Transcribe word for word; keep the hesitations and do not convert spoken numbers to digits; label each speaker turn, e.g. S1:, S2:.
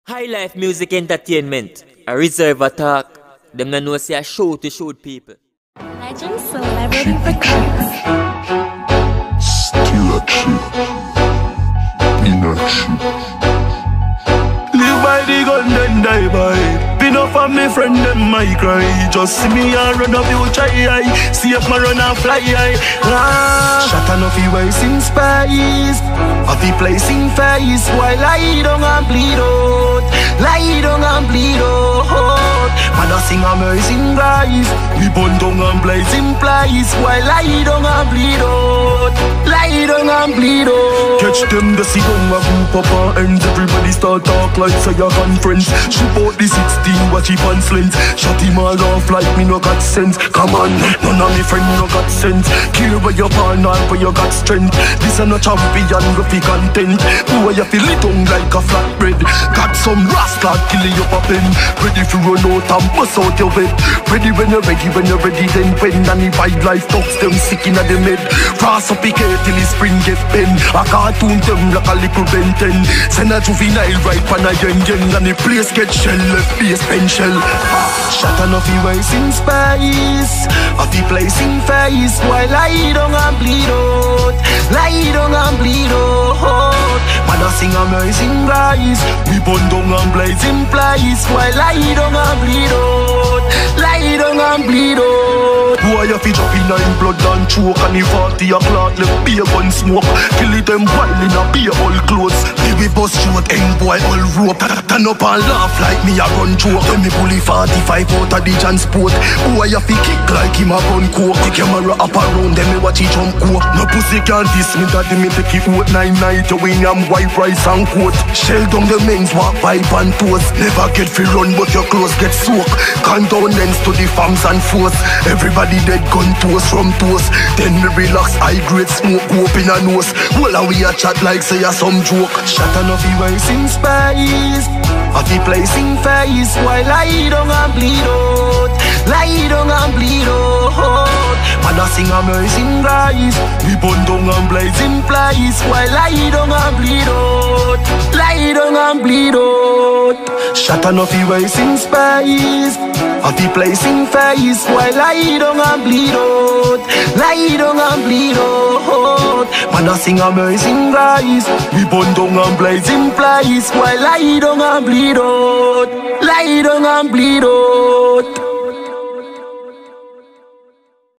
S1: High Life Music Entertainment, a reserve attack. Them no know say a show to shoot people.
S2: Legend Celebrity Records.
S3: Still a chill. In a chill.
S4: Live by the gun, then die by it. Be no for me friend, them my cry. Just see me and run up you try. See if my run and fly. Ah. Shot enough you waste in space. Of the place in face. While lie down and bleed out. Lie down and bleed out. Mother sing amazing grace. We burn down and blaze in place. While lie down and bleed out. Lie down and bleed out. Catch them, the see down a group up and ends. Everybody start talk like say a conference. Shoot out the sixteen, watch it on slings. Shot him all off like me no got sense. Come on, none of me friend no got sense. Kill where you born, all where you got strength. This a no champion, go fi content. Boy, you feel it on like a flatbread. Got some rascal killing you up in. Ready for run out and bust out your bed. Ready when you're ready, when you're ready then when. And the wild life talks them sick in the head. Cross up picket till the spring get bent. A cartoon them like a little benten. Send a juvenile right pan a yen yen. And the place get shell, left base pen shell. Shot enough he waste in space. Of the place in face. While lie down and bleed out. Lie down and bleed out. Mother sing amazing grace. We burn down and blaze in place. While lie down and bleed out. Lie down and bleed out. Boy you fi drop in a blood and choke. And the forty o'clock left be a gun smoke. Kill it them while in a be all clothes. Me we bust short end boy all rope. Turn up and laugh like me a run joke. Then me pull the forty-five out of the transport. Boy you fi kick like him a run coke. The camera up around them me watch it jump coke. No pussy can't diss me that me take it out nine night. You win am white rice and coat. Shell down the men's walk pipe and toast. Never get fi run but your clothes get soaked. Condolence to the farms and force. Everybody dead gun toast from toast. Then me relax high grade smoke go up in a nose. Well we a chat like say a some joke. Shot enough he waste in space. Of the place in face. While lie down and bleed out. Lie down and bleed out. Mother sing amazing grace. We burn down and blaze in place. While lie down and bleed out. Lie down and bleed out. Shot enough he waste in space. Of the place in face. While lie down and bleed out. Lie down and bleed out. Mother sing amazing grace. We burn down and blaze in place. While lie down and bleed out. Lie down and bleed out.